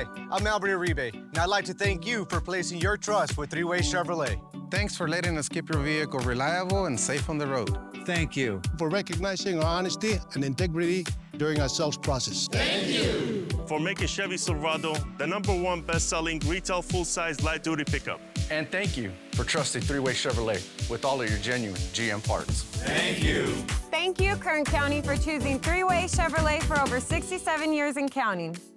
Hi, I'm Albert Uribe, and I'd like to thank you for placing your trust with Three-Way Chevrolet. Thanks for letting us keep your vehicle reliable and safe on the road. Thank you for recognizing our honesty and integrity during our sales process. Thank you for making Chevy Silverado the #1 best-selling retail full-size light-duty pickup. And thank you for trusting Three-Way Chevrolet with all of your genuine GM parts. Thank you. Thank you, Kern County, for choosing Three-Way Chevrolet for over 67 years and counting.